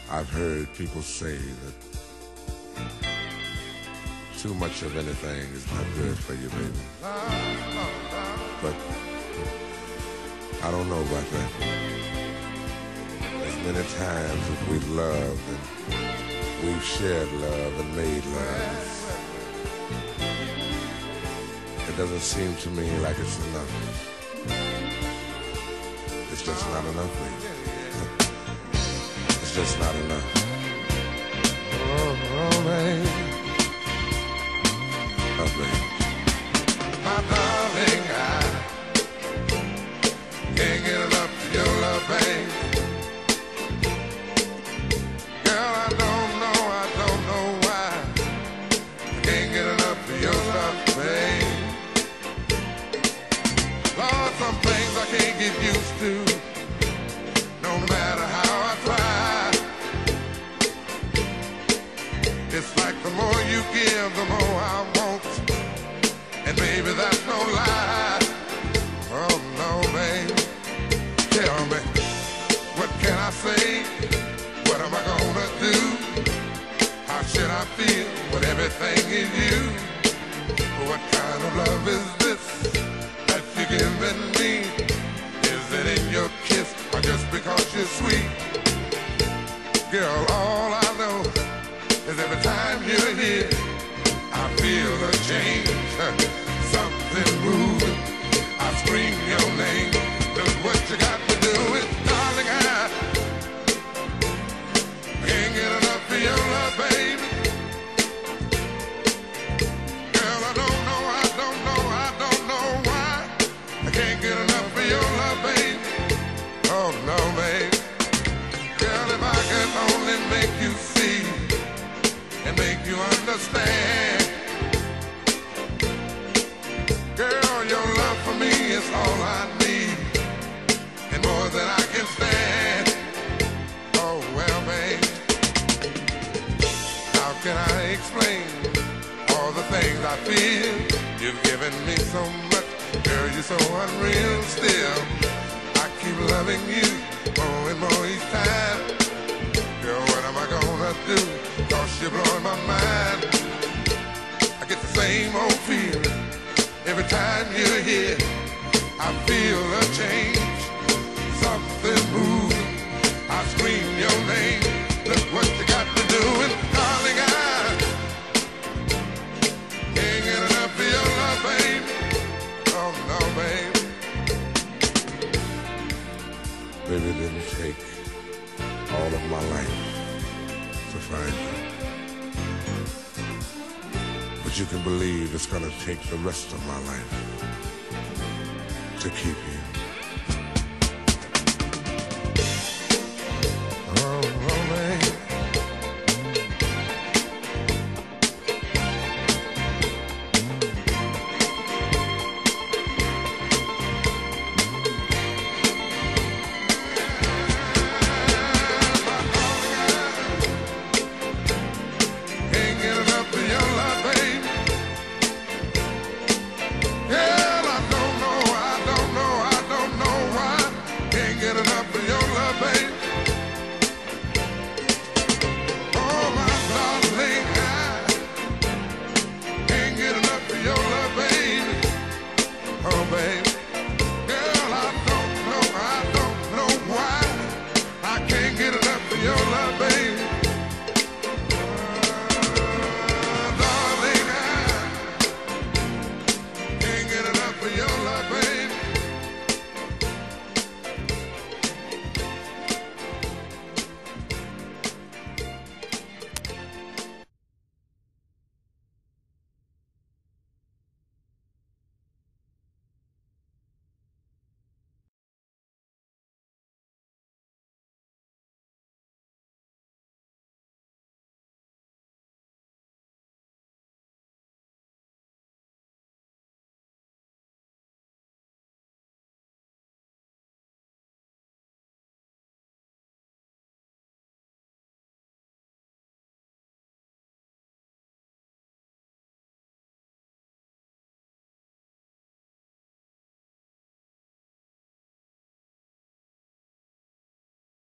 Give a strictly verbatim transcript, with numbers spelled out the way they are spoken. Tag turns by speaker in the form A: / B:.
A: I've heard people say that too much of anything is not good for you, baby. But I don't know about that. As many times as we've loved and we've shared love and made love, it doesn't seem to me like it's enough. It's just not enough, baby. It's just not enough. Oh, oh baby. Oh, baby. My darling, I can't get enough of your love, babe. Girl, I don't know, I don't know why I can't get enough of your love, babe. Lord, some things I can't get used to, no matter how I try. It's like the more you give, the more I want, and baby, that's no lie. Oh no, baby. Tell me, what can I say? What am I gonna do? How should I feel when everything is you? What kind of love is this that you're giving me? Is it in your kiss or just because you're sweet? Girl, all I know is every time you're here, I feel a change, something moving. I scream your name. Look what you got to do with, darling, I can't get enough of your love, baby. Girl, I don't know, I don't know, I don't know why I can't get enough of your love, baby. Oh no, baby. Girl, if I could only make you see and make you understand. Girl, your love for me is all I need, and more than I can stand. Oh, well, babe, how can I explain all the things I feel? You've given me so much, girl, you're so unreal still. I keep loving you more and more each time. Girl, what am I gonna do? Cause you're blowing my mind. I get the same old feeling every time you're here. I feel a change, something moving. I scream your name. Look what you got to do, and darling, I can't get enough of your love, baby. Oh no, baby. Baby, it didn't take all of my life to find you, but you can believe it's gonna take the rest of my life to keep you.